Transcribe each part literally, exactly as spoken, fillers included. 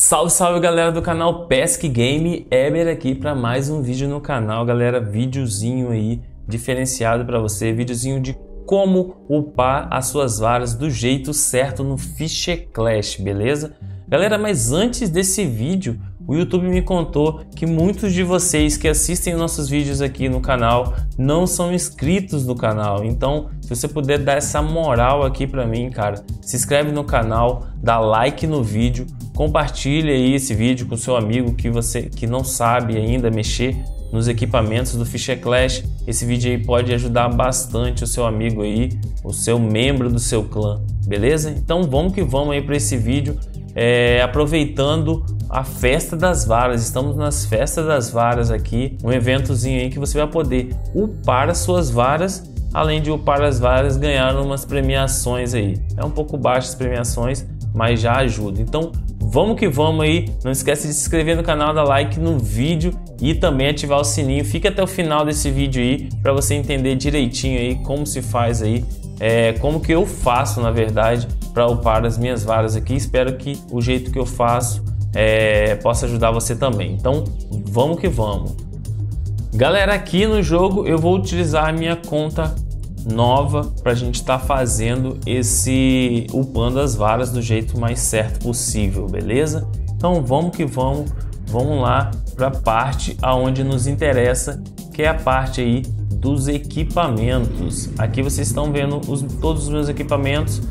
Salve, salve galera do canal Pesque Game, Eber aqui para mais um vídeo no canal, galera, videozinho aí diferenciado para você, videozinho de como upar as suas varas do jeito certo no Fischer Clash, beleza? Galera, mas antes desse vídeo, o YouTube me contou que muitos de vocês que assistem nossos vídeos aqui no canal não são inscritos no canal. Então, se você puder dar essa moral aqui pra mim, cara, se inscreve no canal, dá like no vídeo, compartilha aí esse vídeo com seu amigo que você que não sabe ainda mexer nos equipamentos do Fischer Clash. Esse vídeo aí pode ajudar bastante o seu amigo aí, o seu membro do seu clã, beleza? Então vamos que vamos aí para esse vídeo, é, aproveitando a festa das varas. Estamos nas festas das varas aqui, um eventozinho aí que você vai poder upar as suas varas, além de upar as varas, ganhar umas premiações aí. É um pouco baixas as premiações, mas já ajuda. Então vamos que vamos aí, não esquece de se inscrever no canal, dar like no vídeo e também ativar o sininho. Fica até o final desse vídeo aí para você entender direitinho aí como se faz aí, é, como que eu faço na verdade para upar as minhas varas aqui. Espero que o jeito que eu faço é, possa ajudar você também. Então vamos que vamos. Galera, aqui no jogo eu vou utilizar a minha conta nova para a gente estar tá fazendo esse upando as varas do jeito mais certo possível, beleza? Então vamos que vamos, vamos lá para a parte aonde nos interessa, que é a parte aí dos equipamentos. Aqui vocês estão vendo os, todos os meus equipamentos.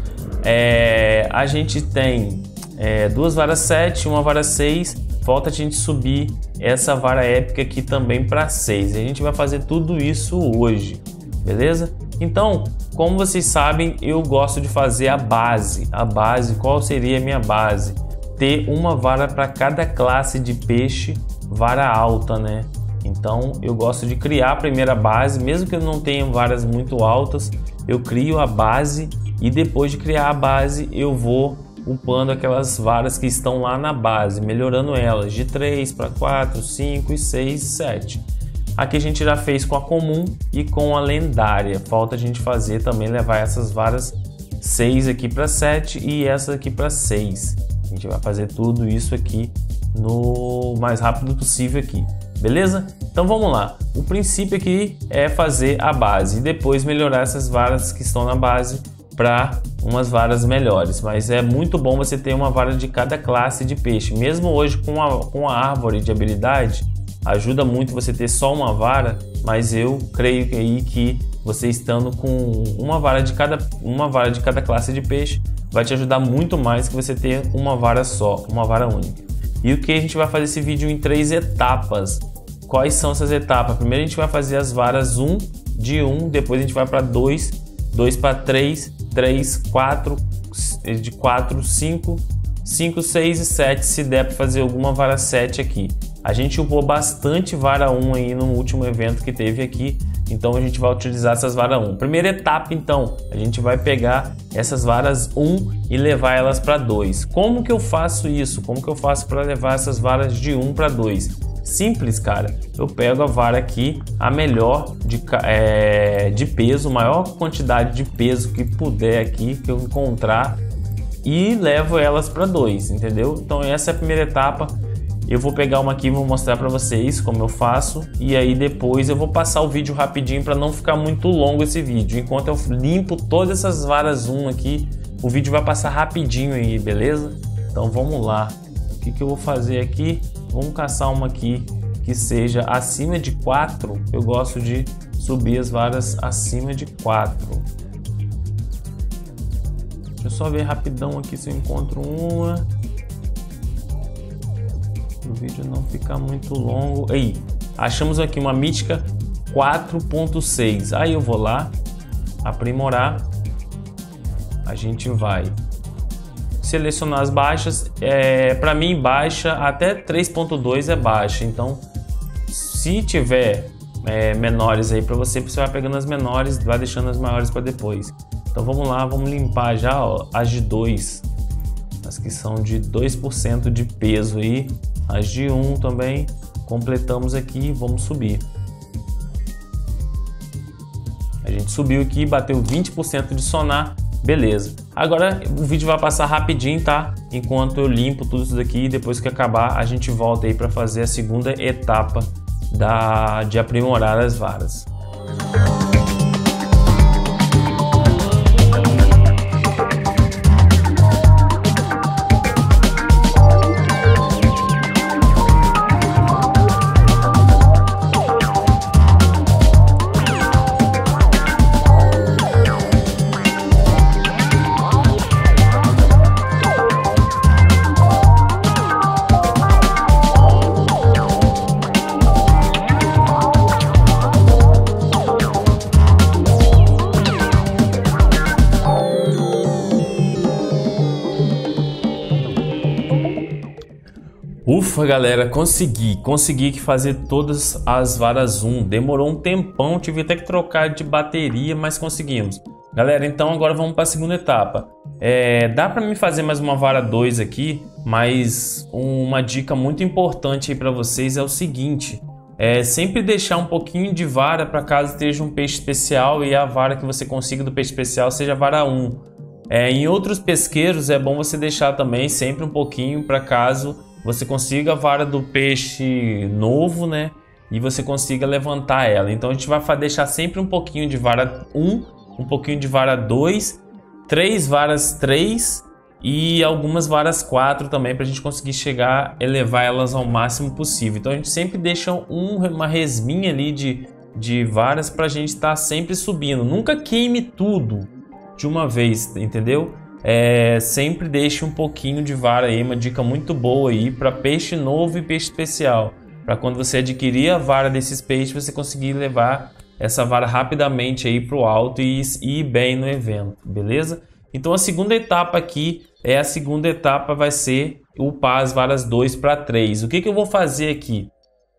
É, a gente tem é, duas varas sete, uma vara seis. Falta a gente subir essa vara épica aqui também para seis. A gente vai fazer tudo isso hoje, beleza? Então, como vocês sabem, eu gosto de fazer a base. A base, qual seria a minha base? Ter uma vara para cada classe de peixe, vara alta, né? Então, eu gosto de criar a primeira base, mesmo que eu não tenha varas muito altas, eu crio a base e depois de criar a base, eu vou upando aquelas varas que estão lá na base, melhorando elas de três para quatro, cinco, seis e sete. Aqui a gente já fez com a comum e com a lendária. Falta a gente fazer também, levar essas varas seis aqui para sete e essa aqui para seis. A gente vai fazer tudo isso aqui no mais rápido possível aqui, beleza? Então vamos lá. O princípio aqui é fazer a base e depois melhorar essas varas que estão na base para umas varas melhores. Mas é muito bom você ter uma vara de cada classe de peixe. Mesmo hoje com a, com a árvore de habilidade, ajuda muito você ter só uma vara, mas eu creio que aí que você estando com uma vara de cada uma vara de cada classe de peixe vai te ajudar muito mais que você ter uma vara só, uma vara única. E o que a gente vai fazer esse vídeo em três etapas. Quais são essas etapas? Primeiro a gente vai fazer as varas um de um, depois a gente vai para dois, dois para três, três, quatro, de quatro, cinco, cinco, seis e sete, se der para fazer alguma vara sete aqui. A gente upou bastante vara um aí no último evento que teve aqui, então a gente vai utilizar essas varas um. Primeira etapa então, a gente vai pegar essas varas um e levar elas para dois. Como que eu faço isso? Como que eu faço para levar essas varas de um para dois? Simples, cara. Eu pego a vara aqui, a melhor de, é, de peso, maior quantidade de peso que puder aqui, que eu encontrar, e levo elas para dois, entendeu? Então essa é a primeira etapa. Eu vou pegar uma aqui e vou mostrar para vocês como eu faço, e aí depois eu vou passar o vídeo rapidinho para não ficar muito longo esse vídeo. Enquanto eu limpo todas essas varas um aqui, o vídeo vai passar rapidinho aí, beleza? Então vamos lá. O que que eu vou fazer aqui? Vamos caçar uma aqui que seja acima de quatro. Eu gosto de subir as varas acima de quatro. Deixa eu só ver rapidão aqui se eu encontro uma. O vídeo não ficar muito longo. Aí, achamos aqui uma mítica quatro ponto seis. Aí eu vou lá, aprimorar. A gente vai selecionar as baixas. É, para mim, baixa até três ponto dois é baixa. Então, se tiver é, menores aí para você, você vai pegando as menores, vai deixando as maiores para depois. Então vamos lá, vamos limpar já ó, as de dois, as que são de dois por cento de peso aí. As de um também, completamos aqui, vamos subir. A gente subiu aqui, bateu vinte por cento de sonar, beleza. Agora o vídeo vai passar rapidinho, tá? enquanto eu limpo tudo isso daqui e depois que acabar a gente volta aí para fazer a segunda etapa da, de aprimorar as varas. Ufa, galera, consegui, consegui fazer todas as varas um, demorou um tempão, tive até que trocar de bateria, mas conseguimos. Galera, então agora vamos para a segunda etapa. É, dá para mim fazer mais uma vara dois aqui, mas uma dica muito importante aí para vocês é o seguinte, é sempre deixar um pouquinho de vara para caso esteja um peixe especial e a vara que você consiga do peixe especial seja a vara um. É, em outros pesqueiros é bom você deixar também sempre um pouquinho para caso você consiga a vara do peixe novo, né? E você consiga levantar ela. Então a gente vai deixar sempre um pouquinho de vara um, um pouquinho de vara dois, três varas três e algumas varas quatro também para a gente conseguir chegar, elevar elas ao máximo possível. Então a gente sempre deixa um, uma resminha ali de, de varas para a gente estar tá sempre subindo. Nunca queime tudo de uma vez, entendeu? É, sempre deixe um pouquinho de vara aí, uma dica muito boa aí para peixe novo e peixe especial, para quando você adquirir a vara desses peixes você conseguir levar essa vara rapidamente aí para o alto e, e ir bem no evento, beleza? Então a segunda etapa aqui é a segunda etapa vai ser upar as varas dois para três. O que que eu vou fazer aqui?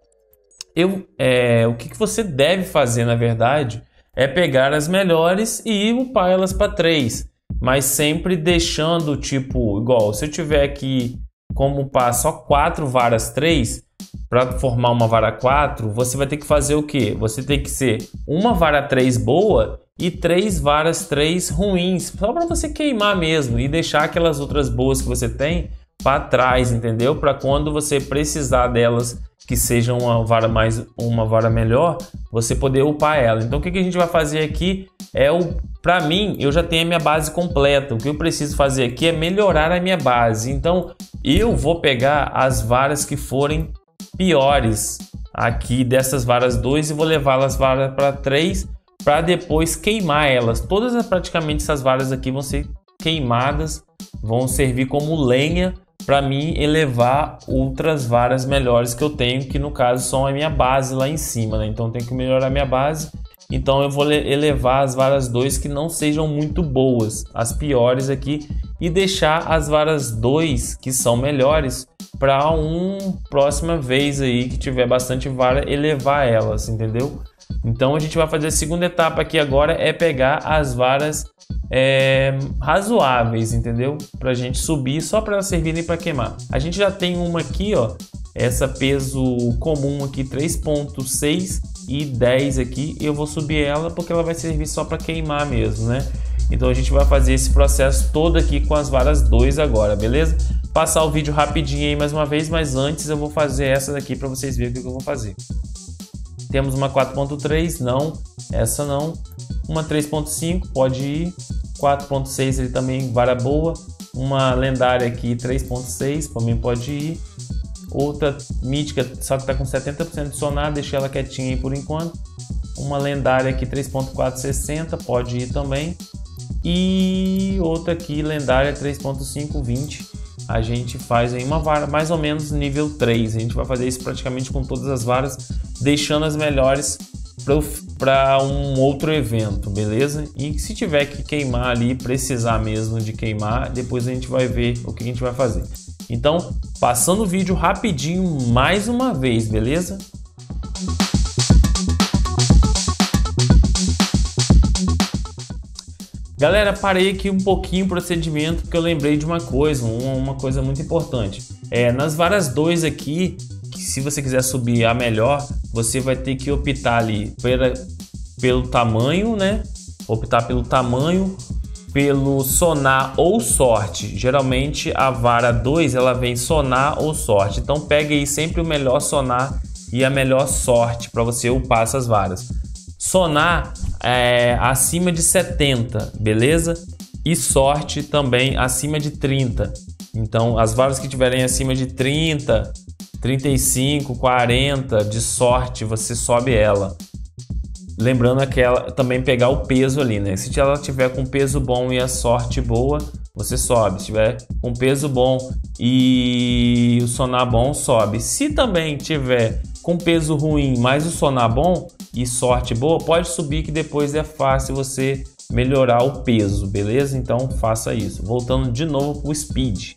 Eu, é, o que que você deve fazer na verdade é pegar as melhores e upar elas para três. Mas sempre deixando tipo igual, se eu tiver aqui como upar só quatro varas três para formar uma vara quatro, você vai ter que fazer o que? Você tem que ser uma vara três boa e três varas três ruins, só para você queimar mesmo e deixar aquelas outras boas que você tem para trás, entendeu? Para quando você precisar delas que sejam uma vara mais uma vara melhor, você poder upar ela. Então o que que a gente vai fazer aqui é o para mim, eu já tenho a minha base completa. O que eu preciso fazer aqui é melhorar a minha base. Então, eu vou pegar as varas que forem piores aqui dessas varas dois e vou levá-las para três para depois queimar elas. Todas praticamente essas varas aqui vão ser queimadas, vão servir como lenha para mim elevar outras varas melhores que eu tenho, que no caso são a minha base lá em cima, né? Então, eu tenho que melhorar a minha base. Então eu vou elevar as varas dois que não sejam muito boas, as piores aqui, e deixar as varas dois que são melhores para uma próxima vez aí que tiver bastante vara, elevar elas, entendeu? Então a gente vai fazer a segunda etapa aqui agora, é pegar as varas é, razoáveis, entendeu? Pra gente subir, só para elas servirem para queimar. A gente já tem uma aqui, ó, essa peso comum aqui três ponto seis e dez aqui, e eu vou subir ela porque ela vai servir só para queimar mesmo, né? Então a gente vai fazer esse processo todo aqui com as varas dois agora, beleza? Passar o vídeo rapidinho aí mais uma vez, mas antes eu vou fazer essa daqui para vocês verem o que eu vou fazer. Temos uma quatro ponto três, não, essa não. Uma três ponto cinco, pode ir. quatro ponto seis ele também, vara boa. Uma lendária aqui três ponto seis, também pode ir. Outra mítica, só que está com setenta por cento de sonar, deixei ela quietinha aí por enquanto. Uma lendária aqui três ponto quatro sessenta, pode ir também. E outra aqui, lendária três ponto cinco vinte. A gente faz aí uma vara mais ou menos nível três. A gente vai fazer isso praticamente com todas as varas, deixando as melhores para um outro evento, beleza? E se tiver que queimar ali, precisar mesmo de queimar, depois a gente vai ver o que a gente vai fazer. Então, passando o vídeo rapidinho mais uma vez, beleza? Galera, parei aqui um pouquinho o procedimento porque eu lembrei de uma coisa, uma, uma coisa muito importante. É, nas varas dois aqui, que se você quiser subir a melhor, você vai ter que optar ali pela, pelo tamanho, né? Optar pelo tamanho pelo sonar ou sorte. Geralmente a vara dois ela vem sonar ou sorte, então pegue aí sempre o melhor sonar e a melhor sorte para você upar essas varas. Sonar é acima de setenta, beleza? E sorte também acima de trinta. Então as varas que tiverem acima de trinta, trinta e cinco, quarenta de sorte, você sobe ela. Lembrando que ela também pegar o peso ali, né? Se ela tiver com peso bom e a sorte boa, você sobe. Se tiver com peso bom e o sonar bom, sobe. Se também tiver com peso ruim, mas o sonar bom e sorte boa, pode subir, que depois é fácil você melhorar o peso, beleza? Então faça isso. Voltando de novo para o speed.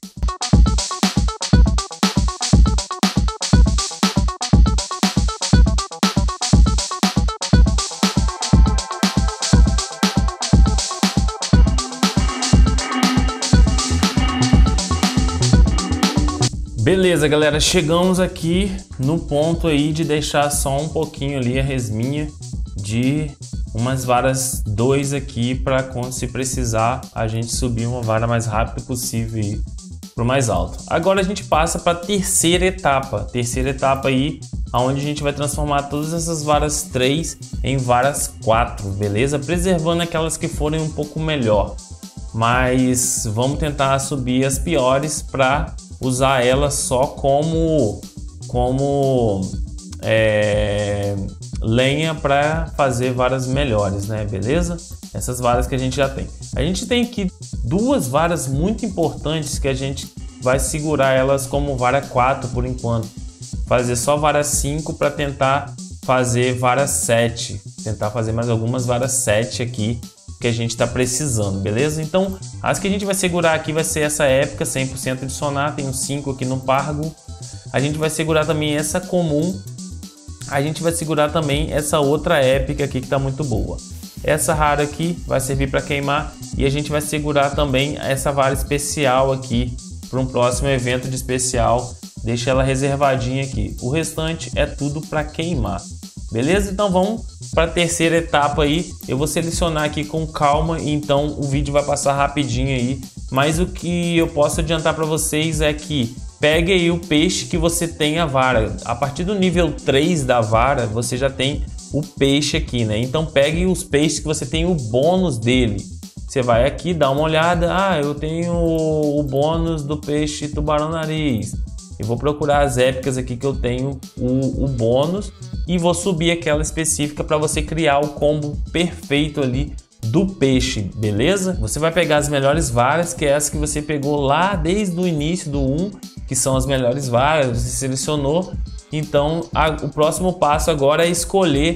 Beleza, galera, chegamos aqui no ponto aí de deixar só um pouquinho ali a resminha de umas varas dois aqui, para quando se precisar a gente subir uma vara mais rápido possível e para o mais alto. Agora a gente passa para a terceira etapa, terceira etapa aí, onde a gente vai transformar todas essas varas três em varas quatro, beleza? Preservando aquelas que forem um pouco melhor, mas vamos tentar subir as piores para usar ela só como como é, lenha para fazer varas melhores, né? Beleza? Essas varas que a gente já tem. A gente tem aqui duas varas muito importantes que a gente vai segurar elas como vara quatro por enquanto. Fazer só vara cinco para tentar fazer vara sete. Tentar fazer mais algumas varas sete aqui que a gente está precisando, beleza? Então, as que a gente vai segurar aqui vai ser essa épica, cem por cento de sonar, tem uns cinco aqui no Pargo. A gente vai segurar também essa comum. A gente vai segurar também essa outra épica aqui que está muito boa. Essa rara aqui vai servir para queimar, e a gente vai segurar também essa vara especial aqui para um próximo evento de especial. Deixa ela reservadinha aqui. O restante é tudo para queimar. Beleza? Então vamos para a terceira etapa aí. Eu vou selecionar aqui com calma, então o vídeo vai passar rapidinho aí. Mas o que eu posso adiantar para vocês é que pegue aí o peixe que você tem a vara. A partir do nível três da vara, você já tem o peixe aqui, né? Então pegue os peixes que você tem o bônus dele. Você vai aqui, dá uma olhada. Ah, eu tenho o bônus do peixe tubarão-nariz. Eu vou procurar as épicas aqui que eu tenho o, o bônus e vou subir aquela específica para você criar o combo perfeito ali do peixe, beleza? Você vai pegar as melhores varas, que é essa que você pegou lá desde o início do um, que são as melhores varas, você selecionou. Então a, o próximo passo agora é escolher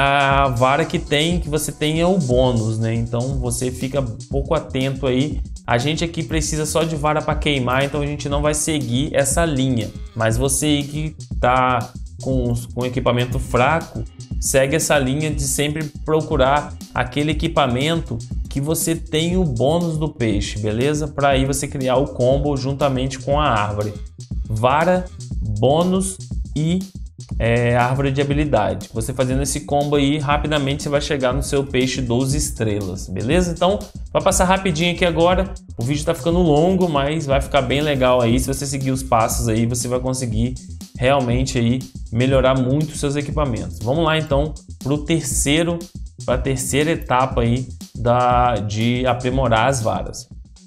a vara que tem, que você tenha o bônus, né? Então você fica um pouco atento aí. A gente aqui precisa só de vara para queimar, então a gente não vai seguir essa linha. Mas você aí que tá com, com equipamento fraco, segue essa linha de sempre procurar aquele equipamento que você tem o bônus do peixe, beleza? Para aí você criar o combo juntamente com a árvore. Vara, bônus e é, árvore de habilidade. Você fazendo esse combo aí, rapidamente você vai chegar no seu peixe doze estrelas, beleza? Então, vai passar rapidinho aqui agora. O vídeo tá ficando longo, mas vai ficar bem legal aí. Se você seguir os passos aí, você vai conseguir realmente aí melhorar muito os seus equipamentos. Vamos lá então para o terceiro, para a terceira etapa aí da, de aprimorar as varas.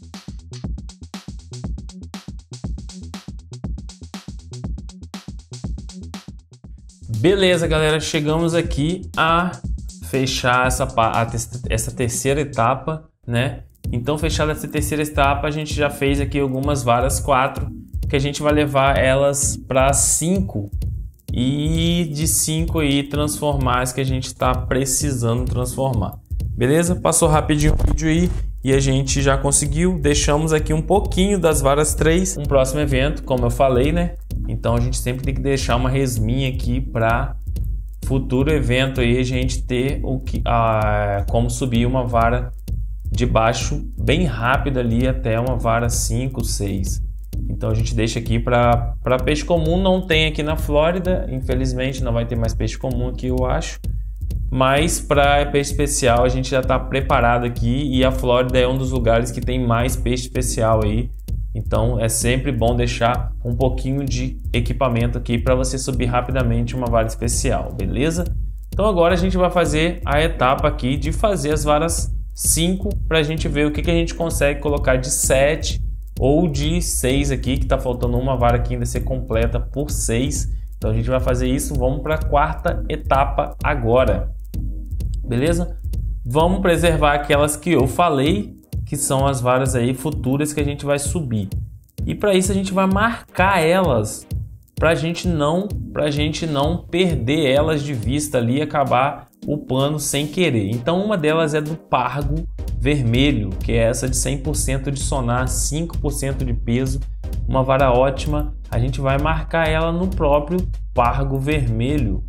Beleza, galera, chegamos aqui a fechar essa, a, essa terceira etapa, né? Então, fechada essa terceira etapa, a gente já fez aqui algumas varas quatro, que a gente vai levar elas para cinco e de cinco aí transformar as que a gente está precisando transformar. Beleza? Passou rapidinho o vídeo aí e a gente já conseguiu. Deixamos aqui um pouquinho das varas três. Um próximo evento, como eu falei, né? Então a gente sempre tem que deixar uma resminha aqui para futuro evento aí a gente ter o que, a, como subir uma vara de baixo bem rápido ali até uma vara cinco, seis. Então a gente deixa aqui para peixe comum. Não tem aqui na Flórida, infelizmente não vai ter mais peixe comum aqui, eu acho. mas para peixe especial a gente já está preparado aqui e a Flórida é um dos lugares que tem mais peixe especial aí. Então é sempre bom deixar um pouquinho de equipamento aqui para você subir rapidamente uma vara especial, beleza? Então agora a gente vai fazer a etapa aqui de fazer as varas cinco para a gente ver o que, que a gente consegue colocar de sete ou de seis aqui, que está faltando uma vara aqui ainda ser completa por seis. Então a gente vai fazer isso, vamos para a quarta etapa agora, beleza? Vamos preservar aquelas que eu falei, que são as varas aí futuras que a gente vai subir. E para isso a gente vai marcar elas, para a gente não, pra gente não perder elas de vista ali e acabar upando sem querer. Então uma delas é do pargo vermelho, que é essa de cem por cento de sonar, cinco por cento de peso, uma vara ótima. A gente vai marcar ela no próprio pargo vermelho,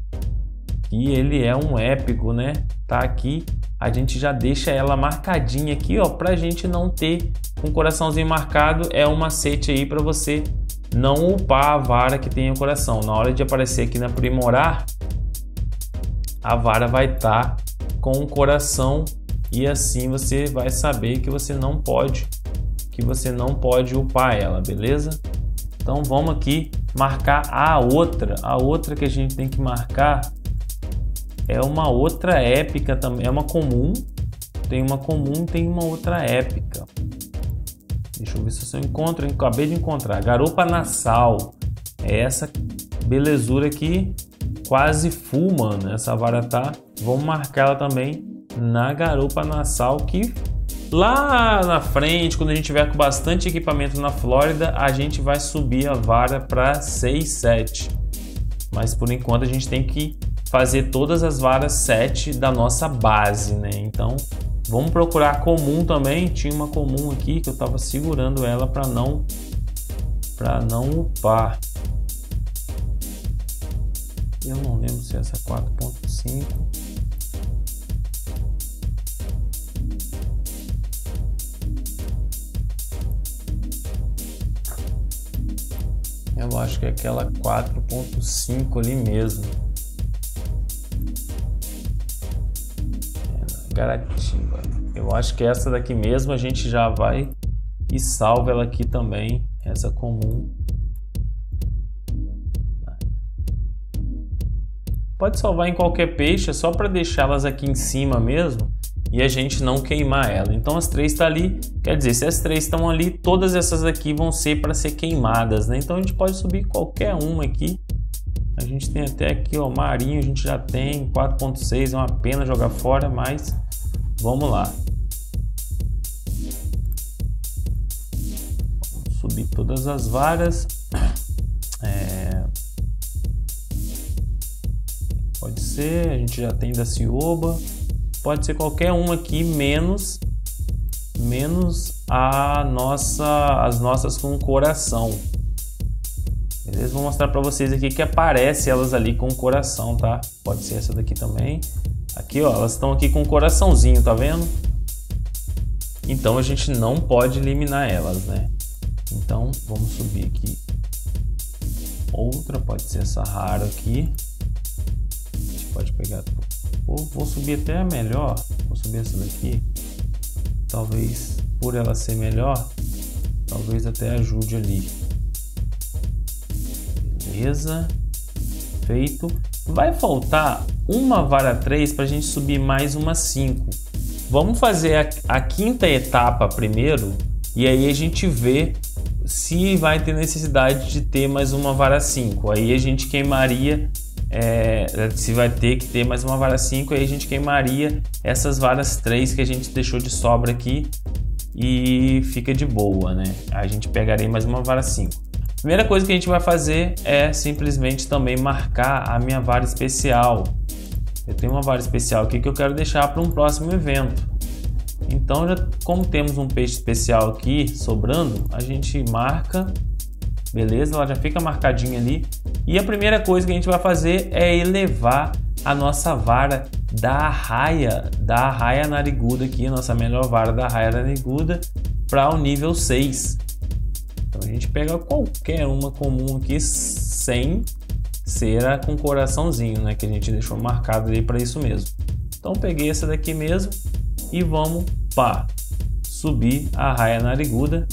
e ele é um épico, né? Tá aqui, a gente já deixa ela marcadinha aqui, ó, pra gente não ter um coraçãozinho marcado. É um macete aí para você não upar a vara que tem o coração. Na hora de aparecer aqui na aprimorar, a vara vai estar com o coração, e assim você vai saber que você não pode que você não pode upar ela, beleza? Então vamos aqui marcar a outra. A outra que a gente tem que marcar é uma outra épica também, é uma comum. Tem uma comum, tem uma outra épica. Deixa eu ver se eu encontro, eu acabei de encontrar. Garupa Nassau. É essa belezura aqui, quase full, mano. Essa vara tá. Vamos marcar ela também na Garupa Nassau, que lá na frente, quando a gente tiver com bastante equipamento na Flórida, a gente vai subir a vara para seis, sete. Mas por enquanto a gente tem que fazer todas as varas sete da nossa base, né? Então vamos procurar comum também. Tinha uma comum aqui que eu estava segurando ela para não para não upar. Eu não lembro se essa é quatro ponto cinco. Eu acho que é aquela quatro ponto cinco ali mesmo. É, Garatiba. Eu acho que essa daqui mesmo a gente já vai e salva ela aqui também, essa comum. Pode salvar em qualquer peixe, é só para deixá-las aqui em cima mesmo e a gente não queimar ela. Então as três estão ali, quer dizer, se as três estão ali, todas essas aqui vão ser para ser queimadas, né? Então a gente pode subir qualquer uma aqui. A gente tem até aqui, ó, marinho, a gente já tem quatro ponto seis, é uma pena jogar fora, mas vamos lá. Vamos subir todas as varas. É... Pode ser, a gente já tem da Cioba. Pode ser qualquer uma aqui, menos menos a nossa, as nossas com coração. Beleza? Vou mostrar para vocês aqui que aparece elas ali com coração, tá? Pode ser essa daqui também. Aqui, ó, elas estão aqui com coraçãozinho, tá vendo? Então a gente não pode eliminar elas, né? Então vamos subir aqui. Outra, pode ser essa rara aqui. A gente pode pegar. Vou, vou subir até a melhor. Vou subir essa daqui. Talvez por ela ser melhor, talvez até ajude ali. Beleza. Feito. Vai faltar uma vara três para a gente subir mais uma cinco. Vamos fazer a, a quinta etapa primeiro. E aí a gente vê se vai ter necessidade de ter mais uma vara cinco. Aí a gente queimaria. É, se vai ter que ter mais uma vara cinco, aí a gente queimaria essas varas três que a gente deixou de sobra aqui e fica de boa, né? A gente pegaria mais uma vara cinco. Primeira coisa que a gente vai fazer é simplesmente também marcar a minha vara especial. Eu tenho uma vara especial aqui que eu quero deixar para um próximo evento. Então, já, como temos um peixe especial aqui sobrando, a gente marca. Beleza? Ela já fica marcadinha ali. E a primeira coisa que a gente vai fazer é elevar a nossa vara da arraia, da arraia nariguda aqui, a nossa melhor vara da arraia nariguda, para o nível seis. Então a gente pega qualquer uma comum aqui, cem, cera com coraçãozinho, né? Que a gente deixou marcado ali para isso mesmo. Então peguei essa daqui mesmo e vamos para subir a raia nariguda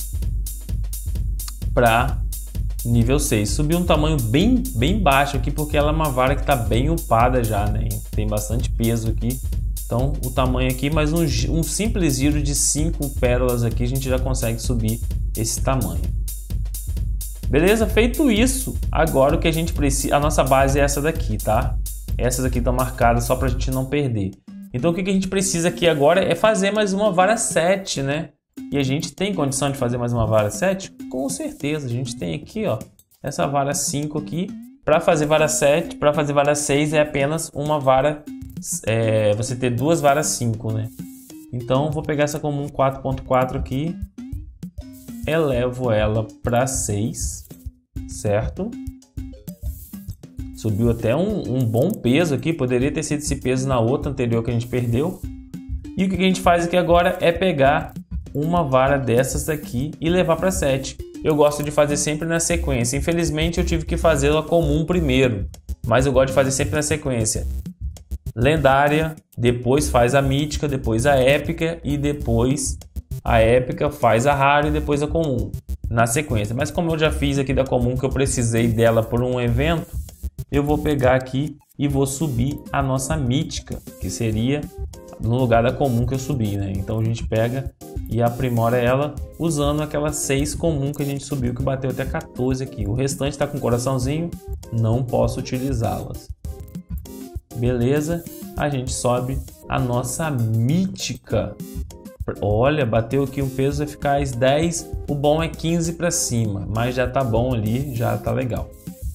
para nível seis. Subir um tamanho bem, bem baixo aqui, porque ela é uma vara que está bem upada já, né? Tem bastante peso aqui. Então o tamanho aqui, mais um, um simples giro de cinco pérolas aqui, a gente já consegue subir esse tamanho. Beleza? Feito isso, agora o que a gente precisa, a nossa base é essa daqui, tá? Essas aqui estão marcadas só para a gente não perder. Então o que a gente precisa aqui agora é fazer mais uma vara sete, né? E a gente tem condição de fazer mais uma vara sete? Com certeza, a gente tem aqui, ó, essa vara cinco aqui. Para fazer vara sete, para fazer vara seis é apenas uma vara, é, você ter duas varas cinco, né? Então vou pegar essa comum quatro ponto quatro aqui, elevo ela para seis, certo? Subiu até um, um bom peso aqui, poderia ter sido esse peso na outra anterior que a gente perdeu. E o que a gente faz aqui agora é pegar uma vara dessas daqui e levar para sete. Eu gosto de fazer sempre na sequência. Infelizmente eu tive que fazê-la comum primeiro, mas eu gosto de fazer sempre na sequência. Lendária, depois faz a mítica, depois a épica e depois a épica faz a rara e depois a comum, na sequência. Mas como eu já fiz aqui da comum, que eu precisei dela por um evento, eu vou pegar aqui e vou subir a nossa mítica, que seria no lugar da comum que eu subi, né? Então a gente pega e aprimora ela usando aquelas seis comum que a gente subiu, que bateu até quatorze aqui. O restante está com coraçãozinho, não posso utilizá-las. Beleza? A gente sobe a nossa mítica. Olha, bateu aqui um peso eficaz dez, o bom é quinze para cima, mas já tá bom ali, já tá legal.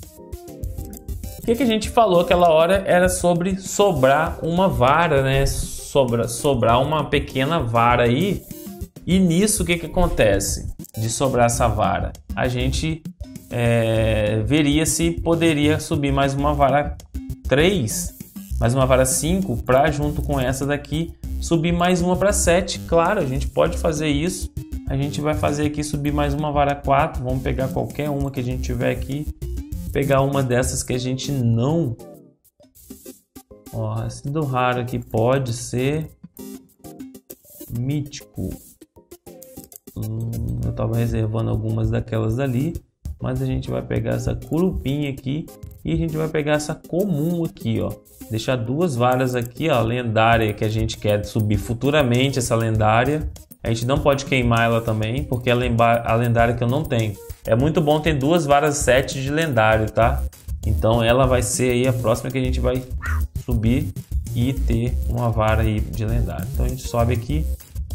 O que, que a gente falou aquela hora era sobre sobrar uma vara, né? Sobra, sobrar uma pequena vara aí. E nisso o que, que acontece de sobrar essa vara? A gente é, veria se poderia subir mais uma vara três, mais uma vara cinco, para junto com essa daqui subir mais uma para sete. Claro, a gente pode fazer isso. A gente vai fazer aqui subir mais uma vara quatro. Vamos pegar qualquer uma que a gente tiver aqui. Pegar uma dessas que a gente não... Ó, esse do raro aqui pode ser mítico. Hum, eu estava reservando algumas daquelas ali, mas a gente vai pegar essa curupinha aqui e a gente vai pegar essa comum aqui, ó. Deixar duas varas aqui, ó, lendária, que a gente quer subir futuramente essa lendária. A gente não pode queimar ela também, porque a lendária que eu não tenho. É muito bom ter duas varas sete de lendário, tá? Então ela vai ser aí a próxima que a gente vai subir e ter uma vara aí de lendário. Então a gente sobe aqui.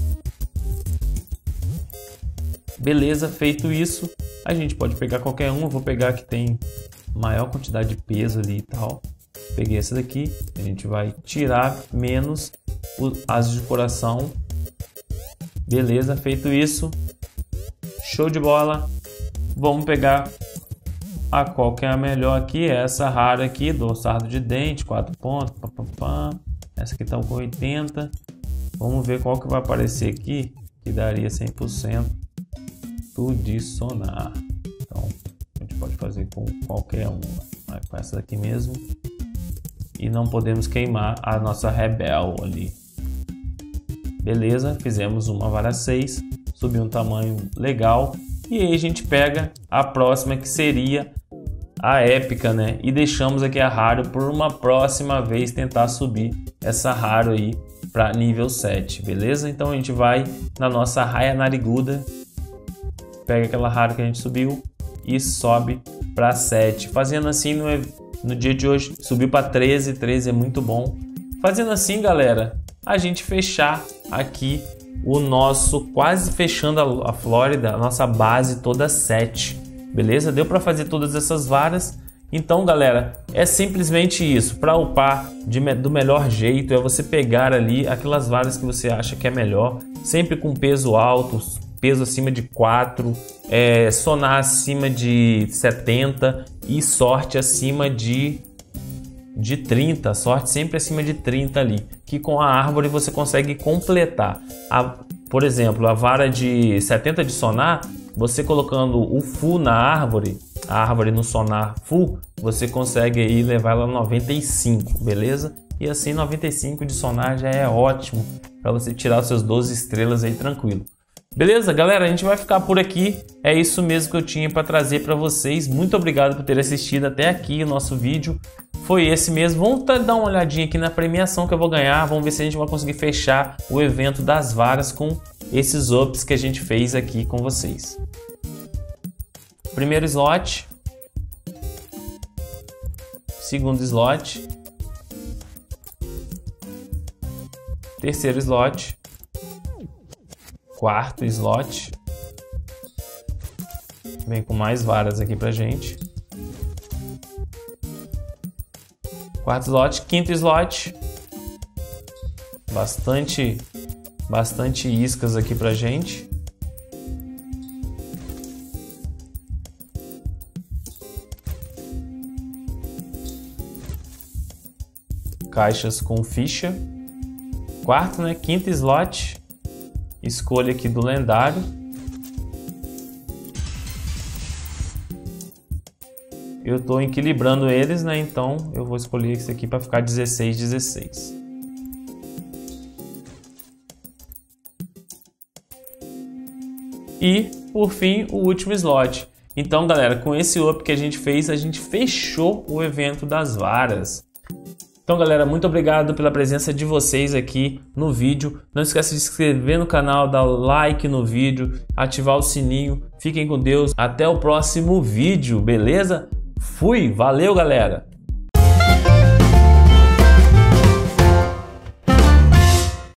Beleza, feito isso, a gente pode pegar qualquer uma. Eu vou pegar que tem maior quantidade de peso ali e tal. Peguei essa daqui. A gente vai tirar menos as de coração. Beleza, feito isso. Show de bola. Vamos pegar a qual que é a melhor aqui, essa rara aqui, do sardo de dente, quatro pontos, pá, pá, pá. Essa aqui tá com oitenta. Vamos ver qual que vai aparecer aqui, que daria cem por cento de sonar. Então, a gente pode fazer com qualquer uma. Vai com essa daqui mesmo. E não podemos queimar a nossa rebel ali. Beleza, fizemos uma vara seis, subiu um tamanho legal. E aí a gente pega a próxima, que seria a épica, né? E deixamos aqui a raro por uma próxima vez tentar subir essa raro aí para nível sete, beleza? Então a gente vai na nossa raia nariguda, pega aquela raro que a gente subiu e sobe para sete. Fazendo assim no, no dia de hoje, subiu para treze, treze é muito bom. Fazendo assim, galera, a gente fechar aqui o nosso, quase fechando a, a Flórida, a nossa base toda sete, beleza? Deu para fazer todas essas varas. Então, galera, é simplesmente isso. Para upar de, do melhor jeito é você pegar ali aquelas varas que você acha que é melhor, sempre com peso alto, peso acima de quatro, é, sonar acima de setenta e sorte acima de de trinta, sorte sempre acima de trinta ali, que com a árvore você consegue completar. A, por exemplo, a vara de setenta de sonar, você colocando o full na árvore, a árvore no sonar full, você consegue aí levar ela a noventa e cinco, beleza? E assim noventa e cinco de sonar já é ótimo para você tirar os seus doze estrelas aí tranquilo. Beleza, galera? A gente vai ficar por aqui. É isso mesmo que eu tinha para trazer para vocês. Muito obrigado por ter assistido até aqui o nosso vídeo. Foi esse mesmo. Vamos dar uma olhadinha aqui na premiação que eu vou ganhar. Vamos ver se a gente vai conseguir fechar o evento das varas com esses ups que a gente fez aqui com vocês. Primeiro slot. Segundo slot. Terceiro slot. Quarto slot. Vem com mais varas aqui pra gente. Quarto slot, quinto slot. Bastante, bastante iscas aqui pra gente. Caixas com ficha. Quarto, né? Quinto slot. Escolha aqui do lendário. Eu estou equilibrando eles, né? Então eu vou escolher esse aqui para ficar dezesseis, dezesseis. E por fim o último slot. Então, galera, com esse up que a gente fez, a gente fechou o evento das varas. Então, galera, muito obrigado pela presença de vocês aqui no vídeo. Não esqueça de se inscrever no canal, dar like no vídeo, ativar o sininho. Fiquem com Deus. Até o próximo vídeo, beleza? Fui! Valeu, galera!